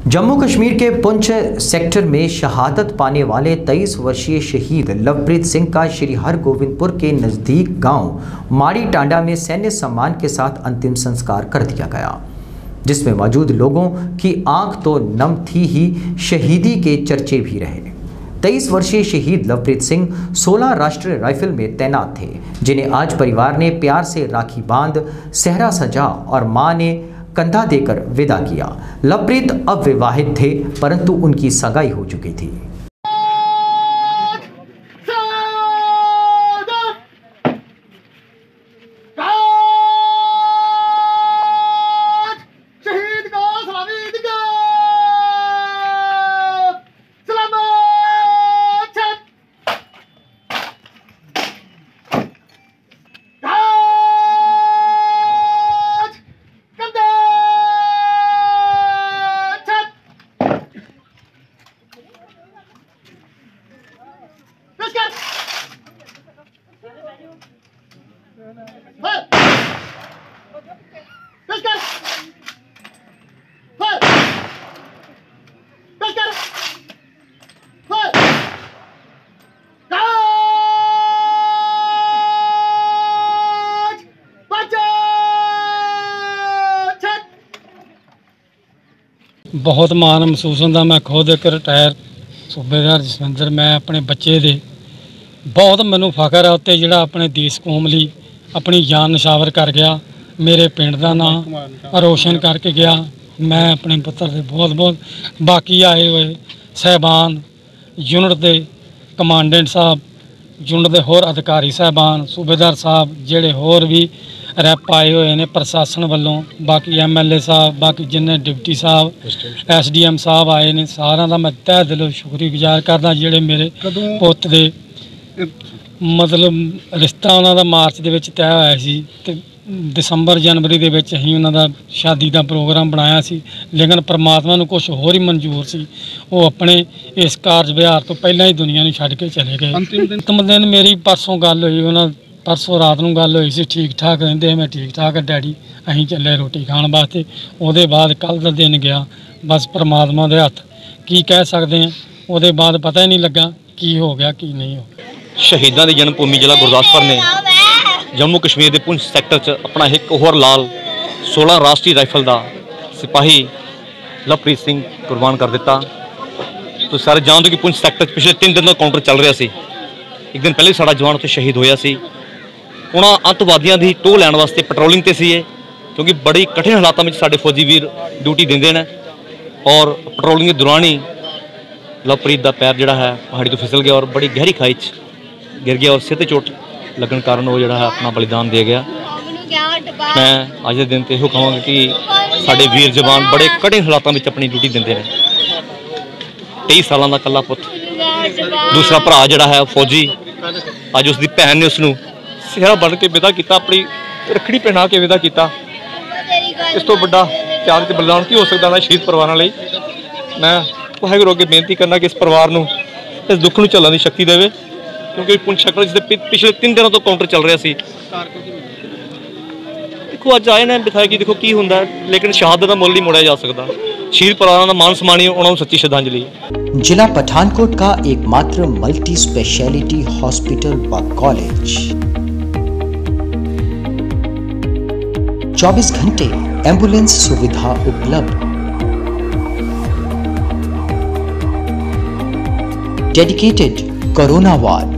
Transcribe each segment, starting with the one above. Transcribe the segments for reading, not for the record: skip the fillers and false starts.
जम्मू कश्मीर के पुंछ सेक्टर में शहादत पाने वाले 23 वर्षीय शहीद लवप्रीत सिंह का श्री हरगोविंदपुर के नज़दीक गांव माड़ी टांडा में सैन्य सम्मान के साथ अंतिम संस्कार कर दिया गया, जिसमें मौजूद लोगों की आंख तो नम थी ही, शहीदी के चर्चे भी रहे। 23 वर्षीय शहीद लवप्रीत सिंह 16 राष्ट्रीय राइफल में तैनात थे, जिन्हें आज परिवार ने प्यार से राखी बांध सेहरा सजा और मां ने कंधा देकर विदा किया। लवप्रीत अविवाहित थे, परंतु उनकी सगाई हो चुकी थी। बहुत मान महसूस होता। मैं खुद एक रिटायर सूबेदार जसविंदर, मैं अपने बच्चे दे बहुत मैनू फखर है उत्ते जिहड़ा अपने देश कौम लई अपनी जान निछावर कर गया, मेरे पिंड का नाम रोशन करके गया। मैं अपने पुत्र दे बहुत बहुत बाकी आए हुए साहबान, यूनिट के कमांडेंट साहब, यूनिट के होर अधिकारी साहबान, सूबेदार साहब, जिहड़े होर भी रैप आए हुए ने प्रशासन वालों, बाकी MLA साहब, बाकी जिन्ने डिप्टी साहब, SDM साहब आए ने, सारा का मैं तह दिलों शुक्रगुजार करदा। जिहड़े मेरे पुत्त दे मतलब रिश्ता उन्हां दा मार्च दे विच तय होया सी ते दिसंबर जनवरी दे विच असीं उन्हां दा शादी का प्रोग्राम बनाया सी, लेकिन परमात्मा नूं कुछ होर ही मंजूर सी। वो अपने इस कारज विहार तो पहलां ही दुनिया नूं छड्ड के चले गए। अंतिम दिन मेरी परसों गल होई, उन्हां परसों रात नूं गल होई सी, ठीक ठाक रहिंदे, मैं ठीक ठाक डैडी, असीं चले रोटी खाण वास्ते। उहदे बाद कल दा दिन गया, बस परमात्मा दे हत्थ की कह सकते हैं। उहदे बाद पता ही नहीं लगा की हो गया की नहीं हो गया। शहीदों की जन्म भूमि जिला गुरदासपुर ने जम्मू कश्मीर के पुंछ सैक्टर च अपना एक होर लाल 16 राष्ट्रीय राइफल का सिपाही लवप्रीत सिंह कुर्बान कर दिता। तो सारे जानते हो कि पुंछ सैक्टर पिछले 3 दिन का काउंटर चल रहा सी। एक दिन पहले साडा जवान उत्थे शहीद होया सी। उन्हां अतवादियों की टोह लैण वास्ते पेट्रोलिंग ते सी, क्योंकि बड़ी कठिन हालातों में साडे फौजी वीर ड्यूटी देंदे ने, और पेट्रोलिंग के दौरान ही लवप्रीत का पैर जिहड़ा है पहाड़ी तो फिसल गया और बड़ी गहरी खाई गिर गया और सिर ते चोट लगन कारण वो जिहड़ा है अपना बलिदान दे गया। मैं अज के दिन तो यह कहूँगा कि साडे वीर जवान बड़े कठिन हालातों में अपनी ड्यूटी देंदे ने। 23 सालों का कला पुत, दूसरा भरा जिहड़ा है फौजी, अज उसकी भैन ने उसनूं सेहरा बन के विदा किया, अपनी रखड़ी पहना के विदा किया। इस तो बड़ा प्यार ते बलिदान की हो सकता है शहीद परिवारों लिए। मैं वाहिगुरू अगे बेनती करना कि इस परिवार नूं इस दुख नूं झल्लण दी शक्ति देवे, क्योंकि पुंछ सैक्टर जिसके पिछले 3 दिनों तो काउंटर चल रहा सी। देखो अज आए ने दिखाया कि देखो की हुंदा है, लेकिन शहादत का मुल नहीं मोड़िया जा सकता। शहीद परिवारों का मान सम्मान ही उन्होंने सच्ची श्रद्धांजलि। जिला पठानकोट का एकमात्र मल्टी स्पेशलिटी हॉस्पिटल व कॉलेज, 24 घंटे एम्बुलेंस सुविधा उपलब्ध, dedicated corona ward,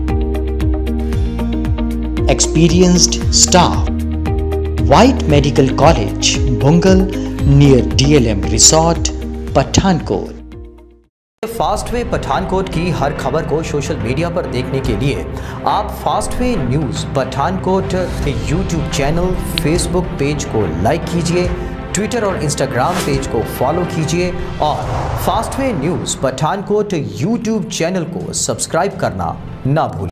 experienced staff, White Medical College, Bungal near DLM Resort, Pathankot. Fastway Pathankot की हर खबर को सोशल मीडिया पर देखने के लिए आप Fastway news Pathankot YouTube channel, Facebook page को लाइक कीजिए, ट्विटर और इंस्टाग्राम पेज को फॉलो कीजिए और Fastway news Pathankot YouTube channel को सब्सक्राइब करना ना भूलिए।